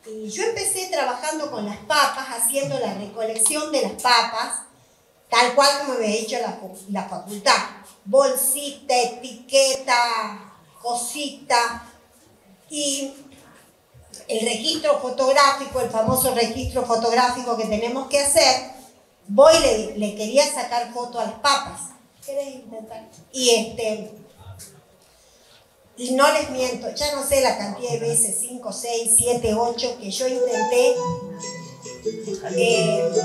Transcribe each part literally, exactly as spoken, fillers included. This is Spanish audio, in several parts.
Y yo empecé trabajando con las papas, haciendo la recolección de las papas, tal cual como me había dicho la, la facultad. Bolsita, etiqueta, cosita. Y el registro fotográfico, el famoso registro fotográfico que tenemos que hacer, voy y le, le quería sacar foto a las papas. ¿Querés intentar? Y este... Y no les miento, ya no sé la cantidad de veces, cinco, seis, siete, ocho, que yo intenté eh,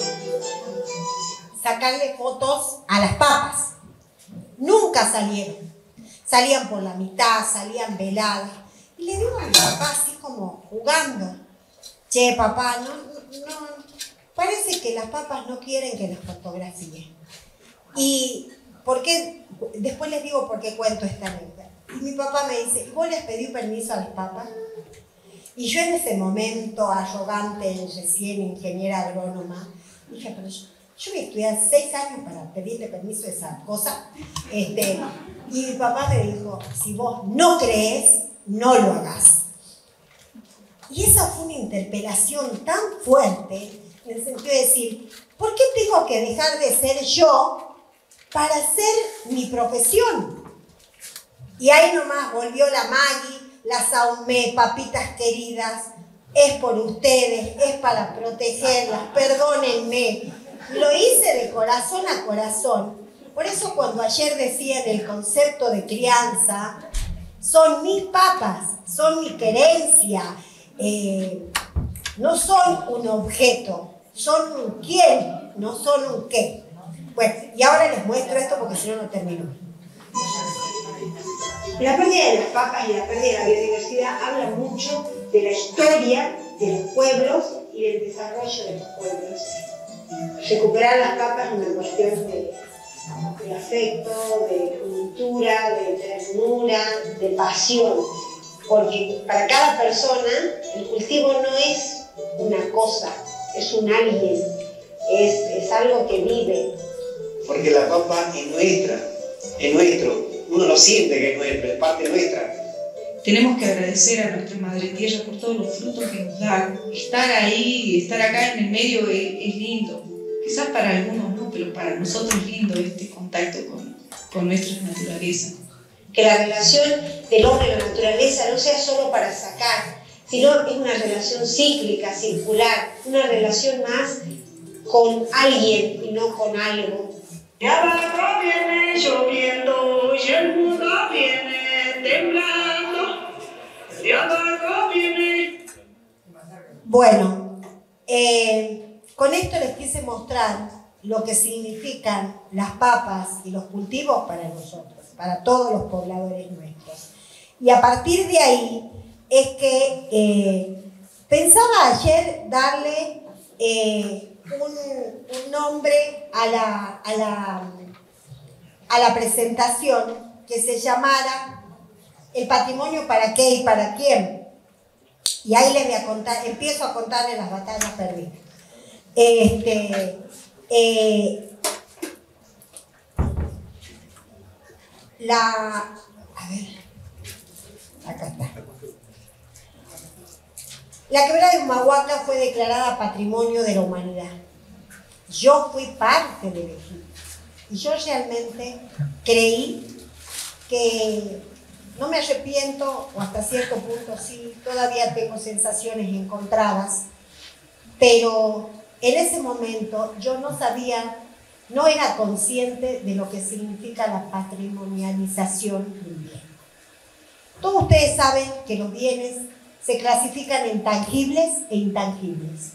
sacarle fotos a las papas. Nunca salieron. Salían por la mitad, salían veladas. Y le digo a mi papá así como jugando. Che, papá, no, no, parece que las papas no quieren que las fotografíe. Y ¿por qué? Después les digo por qué cuento esta anécdota. Y mi papá me dice, ¿vos les pedí permiso a las papas? Y yo en ese momento, arrogante, recién ingeniera agrónoma, dije, pero yo, yo voy a estudiar seis años para pedirle permiso a esa cosa. Este, y mi papá me dijo, si vos no crees, no lo hagas. Y esa fue una interpelación tan fuerte, en el sentido de decir, ¿por qué tengo que dejar de ser yo para hacer mi profesión? Y ahí nomás volvió la Maggie, las ahumé, papitas queridas, es por ustedes, es para protegerlas, perdónenme. Lo hice de corazón a corazón. Por eso cuando ayer decía en el concepto de crianza, son mis papas, son mi querencia, eh, no son un objeto, son un quién, no son un qué. Bueno, y ahora les muestro esto porque si no, no termino. La pérdida de las papas y la pérdida de la biodiversidad habla mucho de la historia de los pueblos y del desarrollo de los pueblos. Recuperar las papas es una cuestión de, de afecto, de cultura, de ternura, de pasión. Porque para cada persona el cultivo no es una cosa, es un alguien, es, es algo que vive. Porque la papa es nuestra, es nuestro. Uno lo siente que es nuestro, es parte nuestra. Tenemos que agradecer a nuestra madre tierra por todos los frutos que nos da. Estar ahí, estar acá en el medio es, es lindo. Quizás para algunos no, pero para nosotros es lindo este contacto con, con nuestra naturaleza. Que la relación del hombre y la naturaleza no sea solo para sacar, sino es una relación cíclica, circular, una relación más con alguien y no con algo. De abajo viene lloviendo y el mundo viene temblando. De abajo viene... Bueno, eh, con esto les quise mostrar lo que significan las papas y los cultivos para nosotros, para todos los pobladores nuestros. Y a partir de ahí es que eh, pensaba ayer darle... Eh, Un, un nombre a la, a, la, a la presentación que se llamara El patrimonio para qué y para quién. Y ahí les voy a contar, empiezo a contarles las batallas perdidas. Este, eh, la, a ver, acá está. La quebrada de Humahuaca fue declarada Patrimonio de la Humanidad. Yo fui parte del equipo. Y yo realmente creí que, no me arrepiento, o hasta cierto punto sí, todavía tengo sensaciones encontradas, pero en ese momento yo no sabía, no era consciente de lo que significa la patrimonialización del bien. Todos ustedes saben que los bienes se clasifican en tangibles e intangibles.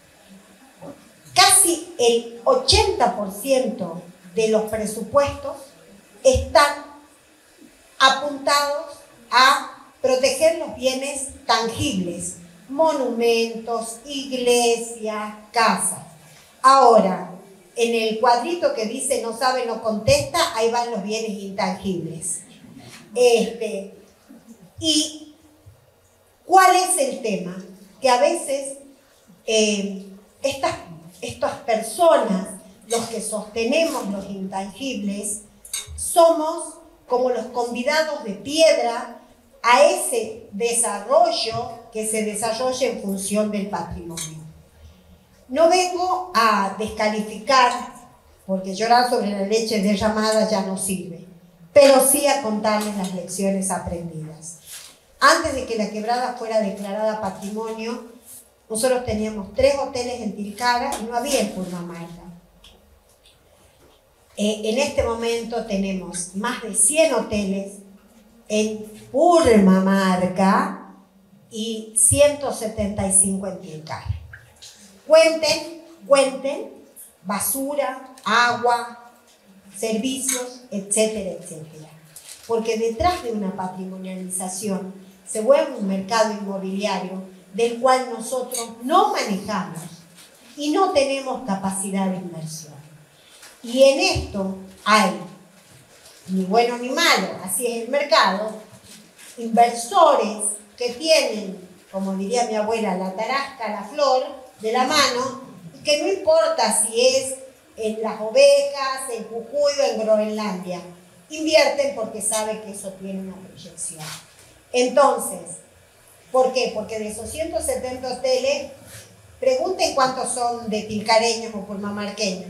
Casi el ochenta por ciento de los presupuestos están apuntados a proteger los bienes tangibles, monumentos, iglesias, casas. Ahora, en el cuadrito que dice no sabe, no contesta, ahí van los bienes intangibles. Este, y ¿cuál es el tema? Que a veces eh, estas, estas personas, los que sostenemos los intangibles, somos como los convidados de piedra a ese desarrollo que se desarrolla en función del patrimonio. No vengo a descalificar, porque llorar sobre la leche derramada ya no sirve, pero sí a contarles las lecciones aprendidas. Antes de que la quebrada fuera declarada patrimonio, nosotros teníamos tres hoteles en Tilcara y no había en Purmamarca. Eh, en este momento tenemos más de cien hoteles en Purmamarca y ciento setenta y cinco en Tilcara. Cuenten, cuenten, basura, agua, servicios, etcétera, etcétera. Porque detrás de una patrimonialización se vuelve un mercado inmobiliario del cual nosotros no manejamos y no tenemos capacidad de inversión. Y en esto hay, ni bueno ni malo, así es el mercado, inversores que tienen, como diría mi abuela, la tarasca, la flor de la mano, que no importa si es en las ovejas, en Jujuy o en Groenlandia, invierten porque saben que eso tiene una proyección. Entonces, ¿por qué? Porque de esos ciento setenta hoteles, pregunten cuántos son de tilcareños o purmamarqueños.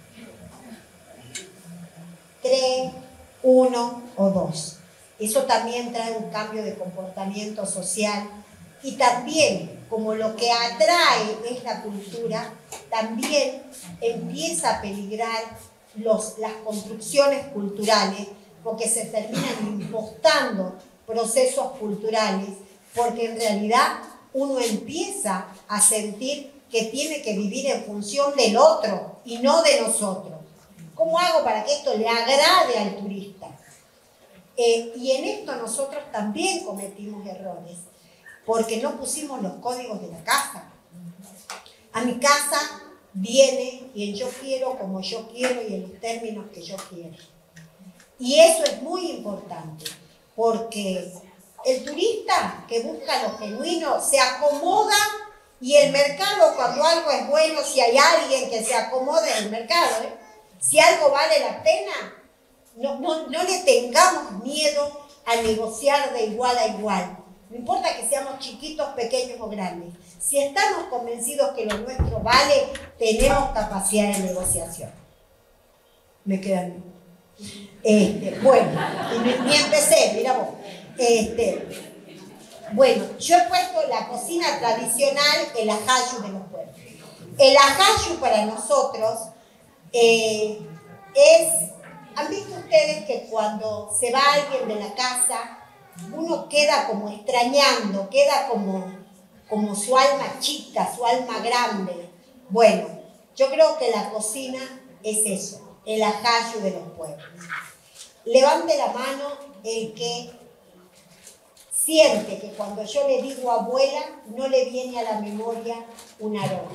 Tres, uno o dos. Eso también trae un cambio de comportamiento social y también, como lo que atrae es la cultura, también empieza a peligrar los, las construcciones culturales porque se terminan impostando procesos culturales porque en realidad uno empieza a sentir que tiene que vivir en función del otro y no de nosotros. ¿Cómo hago para que esto le agrade al turista? Eh, y en esto nosotros también cometimos errores, porque no pusimos los códigos de la casa. A mi casa viene y en yo quiero, como yo quiero y en los términos que yo quiero. Y eso es muy importante, porque el turista que busca lo genuino se acomoda y el mercado, cuando algo es bueno, si hay alguien que se acomode en el mercado, ¿eh? Si algo vale la pena, no, no, no le tengamos miedo a negociar de igual a igual. No importa que seamos chiquitos, pequeños o grandes. Si estamos convencidos que lo nuestro vale, tenemos capacidad de negociación. Me quedan. Este, bueno, y ni empecé, mira vos. Este, bueno, yo he puesto la cocina tradicional, el ajayu de los pueblos. El ajayu para nosotros eh, es, ¿han visto ustedes que cuando se va alguien de la casa, uno queda como extrañando, queda como, como su alma chica, su alma grande? Bueno, yo creo que la cocina es eso, el ajayu de los pueblos. Levante la mano el que siente que cuando yo le digo abuela, no le viene a la memoria un aroma.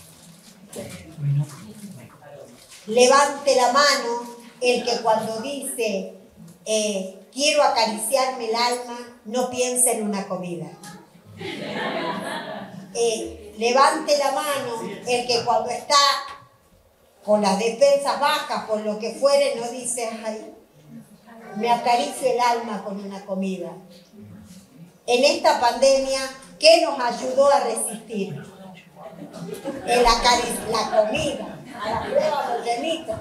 Levante la mano el que cuando dice eh, quiero acariciarme el alma, no piensa en una comida. Eh, levante la mano el que cuando está con las defensas bajas, por lo que fuere, no dice, ay, me acaricio el alma con una comida. En esta pandemia, ¿qué nos ayudó a resistir? El acaric- la comida, a la prueba los remitos.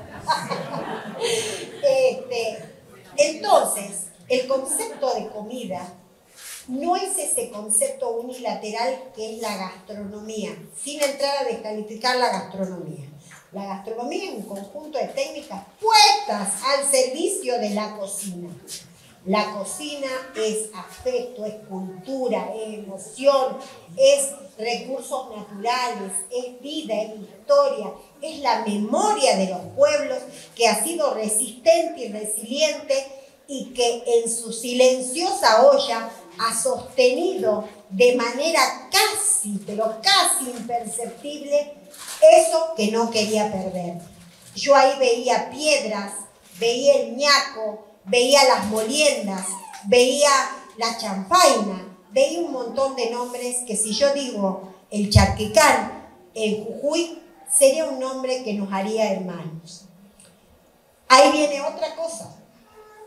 este, entonces, el concepto de comida no es ese concepto unilateral que es la gastronomía, sin entrar a descalificar la gastronomía. La gastronomía es un conjunto de técnicas puestas al servicio de la cocina. La cocina es afecto, es cultura, es emoción, es recursos naturales, es vida, es historia, es la memoria de los pueblos que ha sido resistente y resiliente y que en su silenciosa olla ha sostenido de manera casi, pero casi imperceptible, eso que no quería perder. Yo ahí veía piedras, veía el ñaco, veía las moliendas, veía la champaina, veía un montón de nombres que si yo digo el charquicán en Jujuy, sería un nombre que nos haría hermanos. Ahí viene otra cosa.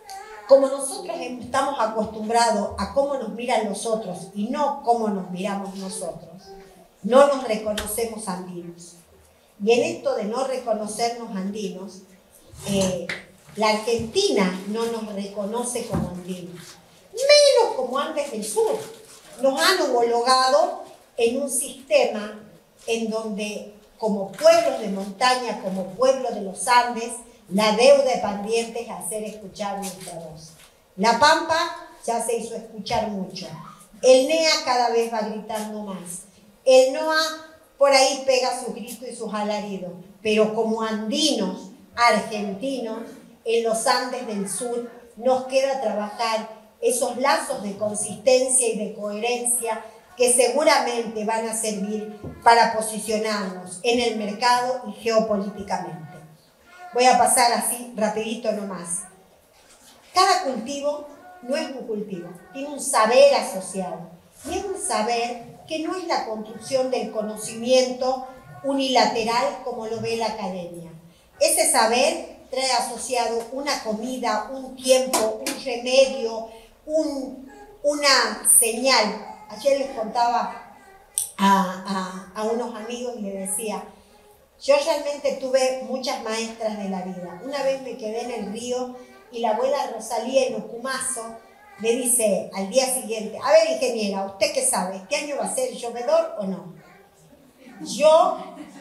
como nosotros estamos acostumbrados a cómo nos miran los otros y no cómo nos miramos nosotros, no nos reconocemos andinos. Y en esto de no reconocernos andinos, eh, la Argentina no nos reconoce como andinos, menos como Andes del Sur. Nos han homologado en un sistema en donde, como pueblos de montaña, como pueblo de los Andes, la deuda pendiente es hacer escuchar nuestra voz. La Pampa ya se hizo escuchar mucho. El N E A cada vez va gritando más. El N O A por ahí pega sus gritos y sus alaridos. Pero como andinos, argentinos, en los Andes del Sur, nos queda trabajar esos lazos de consistencia y de coherencia que seguramente van a servir para posicionarnos en el mercado y geopolíticamente. Voy a pasar así rapidito nomás. Cada cultivo no es un cultivo, tiene un saber asociado. Y es un saber que no es la construcción del conocimiento unilateral como lo ve la academia. Ese saber trae asociado una comida, un tiempo, un remedio, un, una señal. Ayer les contaba a, a, a unos amigos y les decía, yo realmente tuve muchas maestras de la vida. Una vez me quedé en el río y la abuela Rosalía en Ocumazo me dice al día siguiente, a ver ingeniera, ¿usted qué sabe? ¿Este año va a ser llovedor o no? Yo,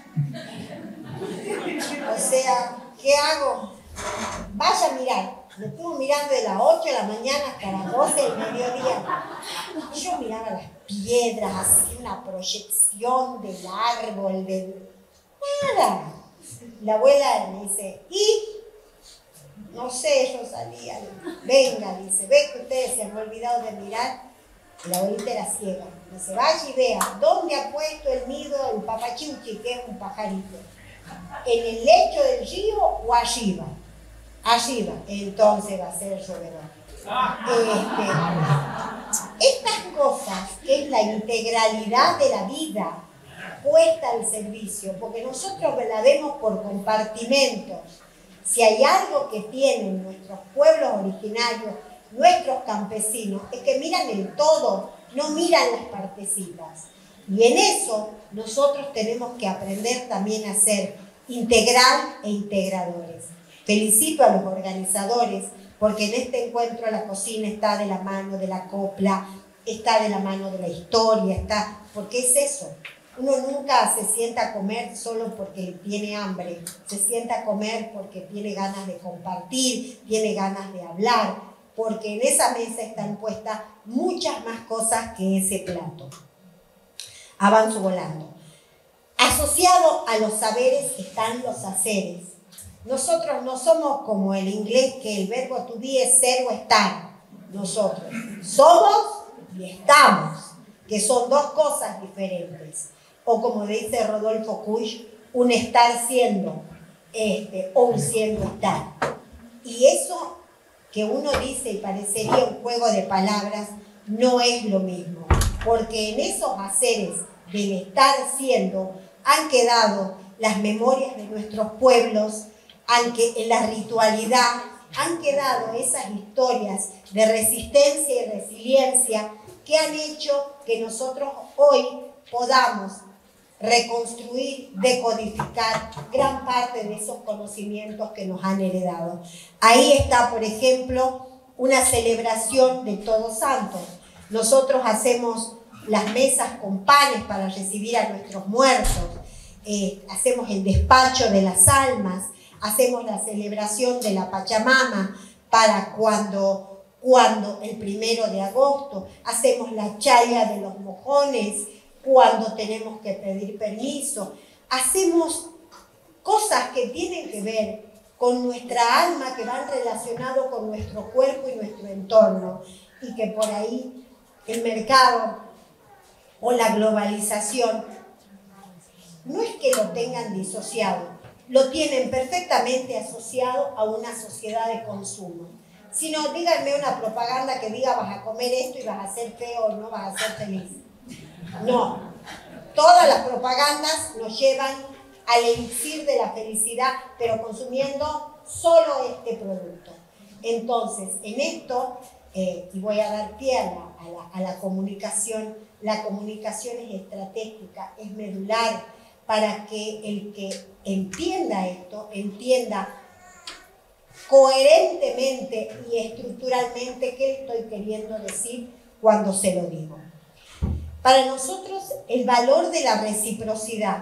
o sea, ¿qué hago? Vaya a mirar. Me estuvo mirando de las ocho de la mañana hasta las doce del mediodía. Y yo miraba las piedras, así una proyección del árbol, del... nada. La abuela me dice, ¿y? No sé, yo salía. Venga, dice, ve que ustedes se han olvidado de mirar. Y la abuelita era ciega. Me dice, vaya y vea, ¿dónde ha puesto el nido el papachuchi, que es un pajarito? ¿En el lecho del río o arriba? Arriba, entonces va a ser llovedor. Este, estas cosas, que es la integralidad de la vida puesta al servicio, porque nosotros la vemos por compartimentos. Si hay algo que tienen nuestros pueblos originarios, nuestros campesinos, es que miran el todo, no miran las partecitas. Y en eso nosotros tenemos que aprender también a ser integral e integradores. Felicito a los organizadores porque en este encuentro la cocina está de la mano de la copla, está de la mano de la historia, está, porque es eso. Uno nunca se sienta a comer solo porque tiene hambre, se sienta a comer porque tiene ganas de compartir, tiene ganas de hablar, porque en esa mesa están puestas muchas más cosas que ese plato. Avanzo volando. Asociado a los saberes están los haceres. Nosotros no somos como el inglés, que el verbo to be es ser o estar. Nosotros somos y estamos, que son dos cosas diferentes. O como dice Rodolfo Kusch, un estar siendo este, o un siendo estar. Y eso que uno dice y parecería un juego de palabras, no es lo mismo. Porque en esos haceres del estar siendo han quedado las memorias de nuestros pueblos, aunque en la ritualidad han quedado esas historias de resistencia y resiliencia que han hecho que nosotros hoy podamos reconstruir, decodificar gran parte de esos conocimientos que nos han heredado. Ahí está, por ejemplo, una celebración de Todos Santos. Nosotros hacemos las mesas con panes para recibir a nuestros muertos, eh, hacemos el despacho de las almas, hacemos la celebración de la Pachamama para cuando, cuando el primero de agosto, hacemos la chaya de los mojones cuando tenemos que pedir permiso, hacemos cosas que tienen que ver con nuestra alma, que van relacionadas con nuestro cuerpo y nuestro entorno, y que por ahí el mercado o la globalización no es que lo tengan disociado, lo tienen perfectamente asociado a una sociedad de consumo. Si no, díganme una propaganda que diga vas a comer esto y vas a ser feo o no vas a ser feliz. No, todas las propagandas nos llevan al elixir de la felicidad, pero consumiendo solo este producto. Entonces, en esto, eh, y voy a dar pie a la, a, la, a la comunicación, la comunicación es estratégica, es medular, para que el que entienda esto, entienda coherentemente y estructuralmente qué estoy queriendo decir cuando se lo digo. Para nosotros, el valor de la reciprocidad.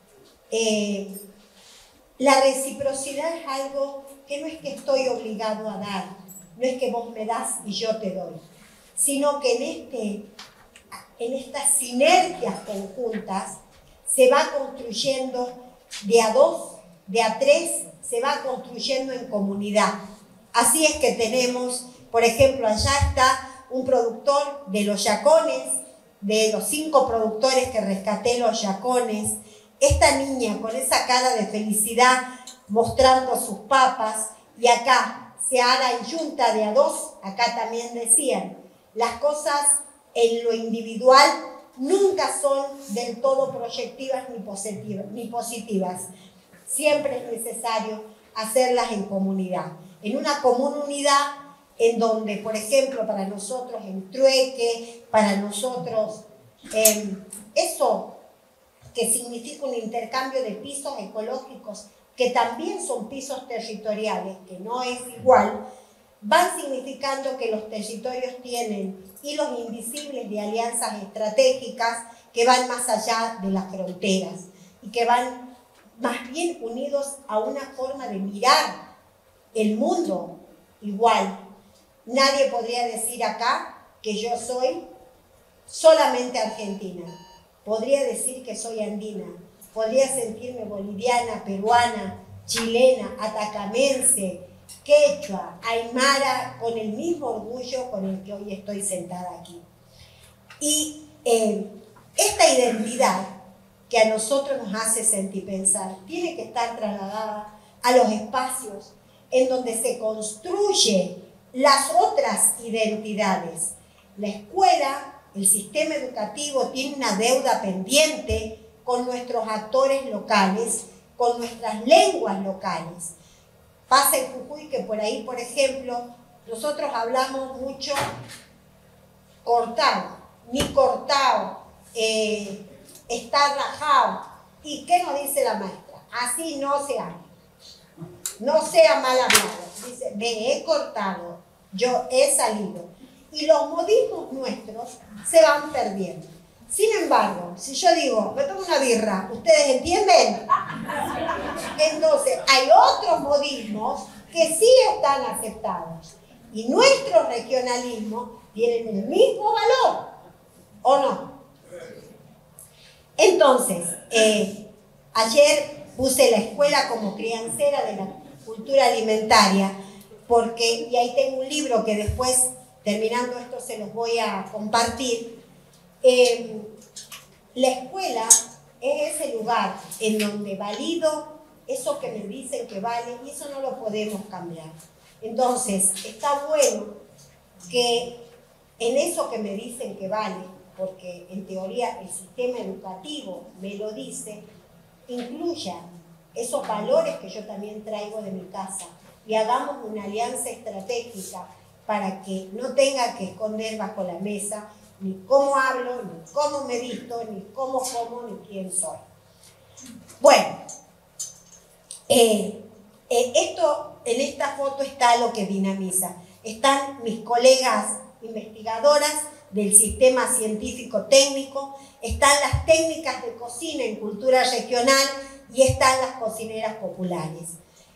Eh, la reciprocidad es algo que no es que estoy obligado a dar, no es que vos me das y yo te doy, sino que en, este, en estas sinergias conjuntas se va construyendo de a dos, de a tres, se va construyendo en comunidad. Así es que tenemos, por ejemplo, allá está un productor de los yacones, de los cinco productores que rescaté los yacones, esta niña con esa cara de felicidad mostrando sus papas, y acá se haga en yunta de a dos, acá también decían, las cosas en lo individual nunca son del todo proyectivas ni positivas, ni positivas. Siempre es necesario hacerlas en comunidad. En una comunidad en donde, por ejemplo, para nosotros en trueque, para nosotros eh, eso que significa un intercambio de pisos ecológicos, que también son pisos territoriales, que no es igual, van significando que los territorios tienen hilos invisibles de alianzas estratégicas que van más allá de las fronteras y que van más bien unidos a una forma de mirar el mundo igual. Nadie podría decir acá que yo soy solamente argentina. Podría decir que soy andina. Podría sentirme boliviana, peruana, chilena, atacamense, quechua, aymara, con el mismo orgullo con el que hoy estoy sentada aquí. Y eh, esta identidad que a nosotros nos hace sentir pensar, tiene que estar trasladada a los espacios en donde se construye las otras identidades. La escuela, el sistema educativo tiene una deuda pendiente con nuestros actores locales, con nuestras lenguas locales. Pasa en Jujuy que por ahí, por ejemplo, nosotros hablamos mucho cortado, ni cortado, eh, está rajado. ¿Y qué nos dice la maestra? Así no se habla. No sea mal hablado. Dice, me he cortado, yo he salido. Y los modismos nuestros se van perdiendo. Sin embargo, si yo digo, me tomo una birra, ¿ustedes entienden? Entonces, hay otros modismos que sí están aceptados. Y nuestros regionalismos tienen el mismo valor, ¿o no? Entonces, eh, ayer puse la escuela como criancera de la cultura alimentaria, porque, y ahí tengo un libro que después, terminando esto, se los voy a compartir. Eh, la escuela es ese lugar en donde valido eso que me dicen que vale, y eso no lo podemos cambiar. Entonces, está bueno que en eso que me dicen que vale, porque en teoría el sistema educativo me lo dice, incluya esos valores que yo también traigo de mi casa y hagamos una alianza estratégica para que no tenga que esconder bajo la mesa ni cómo hablo, ni cómo me visto, ni cómo como, ni quién soy. Bueno, eh, eh, esto, en esta foto está lo que dinamiza. Están mis colegas investigadoras del sistema científico-técnico, están las técnicas de cocina en cultura regional y están las cocineras populares.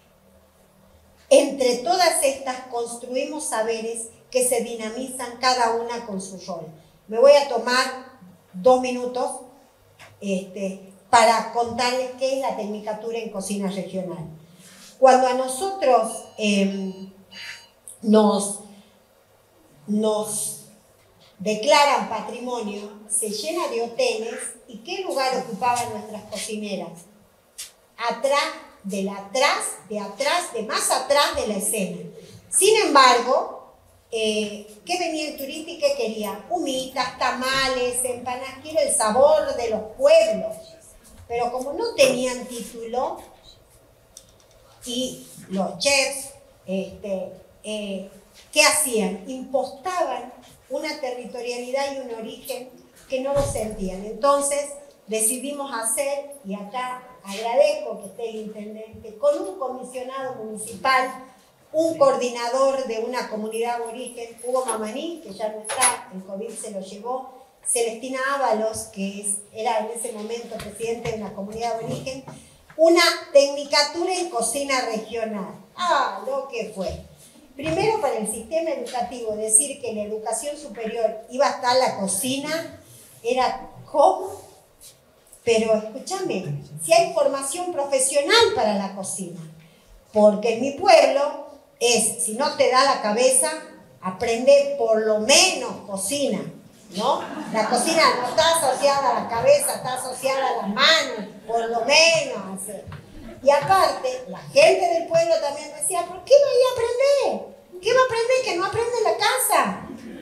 Entre todas estas construimos saberes que se dinamizan cada una con su rol. Me voy a tomar dos minutos este, para contarles qué es la tecnicatura en cocina regional. Cuando a nosotros eh, nos, nos declaran patrimonio, se llena de hoteles, ¿y qué lugar ocupaban nuestras cocineras? Atrás, de la atrás, de atrás, de más atrás de la escena. Sin embargo, eh, ¿qué venía el turista y qué quería? Humitas, tamales, empanadas, quiero el sabor de los pueblos. Pero como no tenían título, y los chefs este, eh, ¿qué hacían? Impostaban una territorialidad y un origen que no lo sentían. Entonces decidimos hacer, y acá agradezco que esté el intendente, con un comisionado municipal, un coordinador de una comunidad aborigen, Hugo Mamaní, que ya no está, el COVID se lo llevó, Celestina Ábalos, que es, era en ese momento presidente de una comunidad aborigen, una tecnicatura en cocina regional. Ah, lo que fue. Primero, para el sistema educativo, decir que en la educación superior iba a estar la cocina, era ¿cómo? Pero escúchame, si hay formación profesional para la cocina, porque en mi pueblo es, si no te da la cabeza, aprende por lo menos cocina, ¿no? La cocina no está asociada a la cabeza, está asociada a las manos, por lo menos hacer. Y aparte, la gente del pueblo también decía, ¿por qué va a ir a aprender? ¿Qué va a aprender que no aprende en la casa?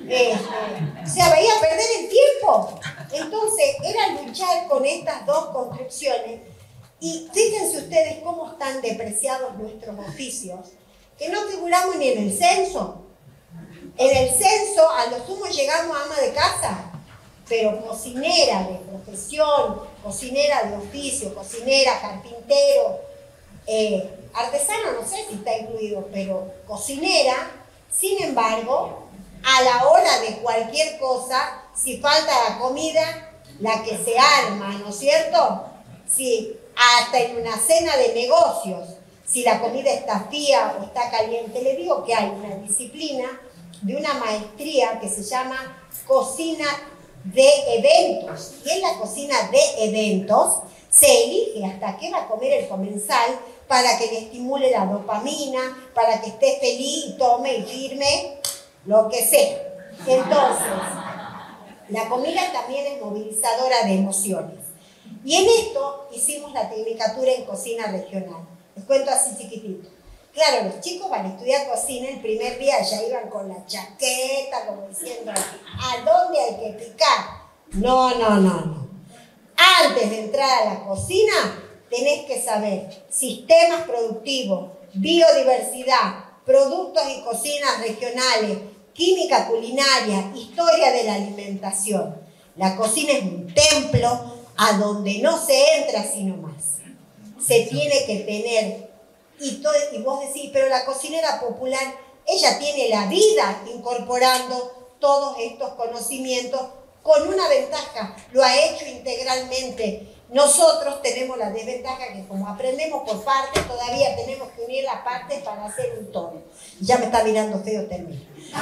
Este, o sea, veía perder el tiempo. Entonces, era luchar con estas dos construcciones. Y fíjense ustedes cómo están depreciados nuestros oficios, que no figuramos ni en el censo. En el censo, a lo sumo llegamos a ama de casa, pero cocinera de profesión, cocinera de oficio, cocinera, carpintero, eh, artesano, no sé si está incluido, pero cocinera, sin embargo, a la hora de cualquier cosa, si falta la comida, la que se arma, ¿no es cierto? Si hasta en una cena de negocios, si la comida está fría o está caliente, le digo que hay una disciplina de una maestría que se llama cocina de eventos. Y en la cocina de eventos se elige hasta qué va a comer el comensal para que le estimule la dopamina, para que esté feliz y tome y firme lo que sea. Entonces, la comida también es movilizadora de emociones. Y en esto hicimos la tecnicatura en cocina regional. Les cuento así chiquitito. Claro, los chicos van a estudiar cocina, el primer día ya iban con la chaqueta, como diciendo, ¿a dónde hay que picar? No, no, no, no. Antes de entrar a la cocina, tenés que saber sistemas productivos, biodiversidad, productos y cocinas regionales, química culinaria, historia de la alimentación. La cocina es un templo a donde no se entra sino más. Se tiene que tener, y, todo, y vos decís, pero la cocinera popular, ella tiene la vida incorporando todos estos conocimientos con una ventaja, lo ha hecho integralmente. Nosotros tenemos la desventaja que como aprendemos por partes, todavía tenemos que unir las partes para hacer un todo. Ya me está mirando feo, termino.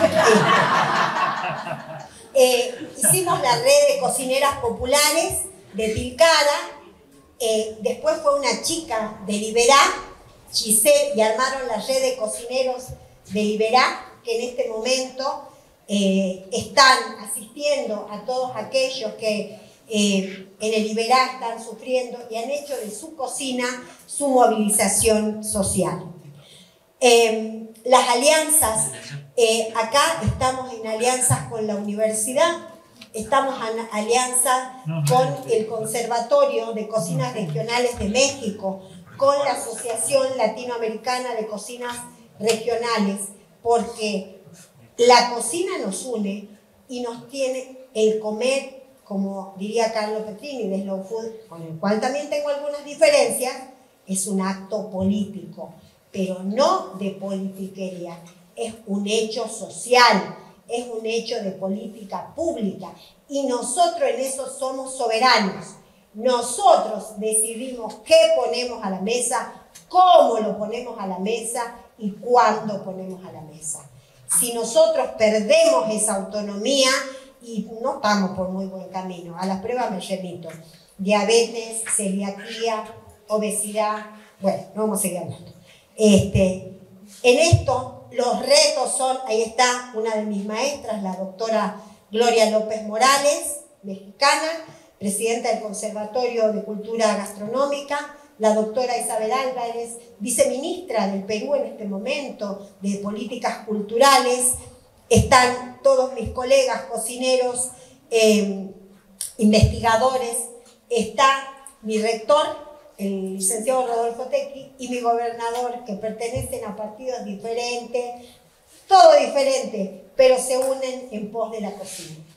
Eh, eh, hicimos la red de cocineras populares de Tilcara, eh, después fue una chica de Liberá, Giselle, y armaron la red de cocineros de Liberá, que en este momento eh, están asistiendo a todos aquellos que eh, en el Liberá están sufriendo y han hecho de su cocina su movilización social. Eh, las alianzas, eh, acá estamos en alianzas con la universidad, estamos en alianza con el Conservatorio de Cocinas Regionales de México, con la Asociación Latinoamericana de Cocinas Regionales, porque la cocina nos une y nos tiene el comer, como diría Carlo Petrini de Slow Food, con el cual también tengo algunas diferencias, es un acto político, pero no de politiquería, es un hecho social, es un hecho de política pública y nosotros en eso somos soberanos. Nosotros decidimos qué ponemos a la mesa, cómo lo ponemos a la mesa y cuándo ponemos a la mesa. Si nosotros perdemos esa autonomía, y no estamos por muy buen camino, a las pruebas me remito, diabetes, celiaquía, obesidad, bueno, no vamos a seguir hablando. Este, en esto los retos son, ahí está una de mis maestras, la doctora Gloria López Morales, mexicana, presidenta del Conservatorio de Cultura Gastronómica, la doctora Isabel Álvarez, viceministra del Perú en este momento de Políticas Culturales, están todos mis colegas cocineros, eh, investigadores, está mi rector, el licenciado Rodolfo Tequi, y mi gobernador, que pertenecen a partidos diferentes, todo diferente, pero se unen en pos de la cocina.